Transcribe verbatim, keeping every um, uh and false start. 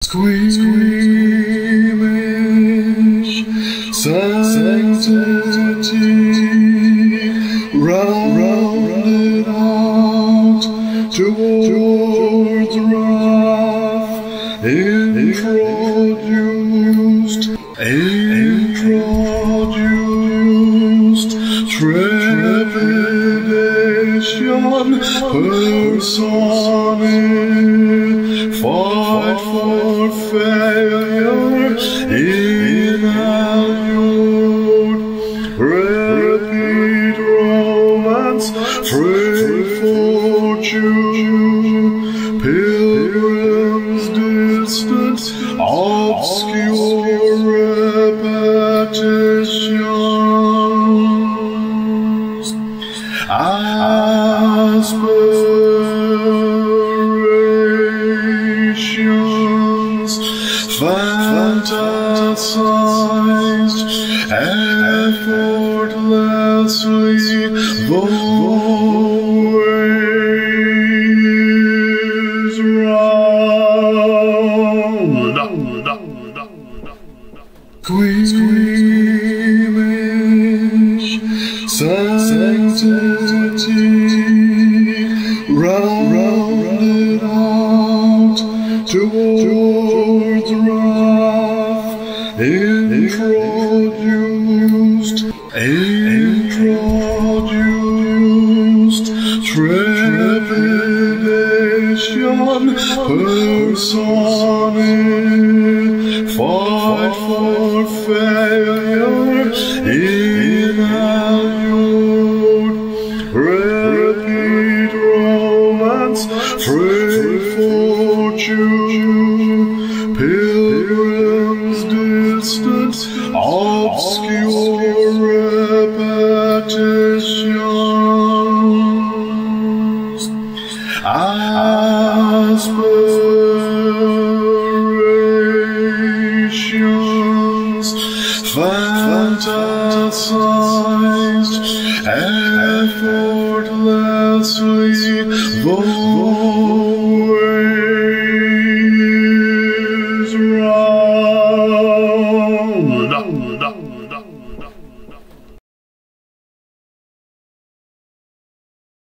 Squeamish Sanctity, rounded out towards wrath, introduced, introduced, trepidation personified for failure in allure, repeat romance, free fortune, pilgrims distant, obscure repetitions, aspirations, fantasized effortlessly, the way is round. Squeamish Sanctity, rounded out towards wrath, introduced, introduced, trepidation personified for failure in allure, repeat romance, free fortune, pilgrims distant, obscure repetitions, aspirations, fantasized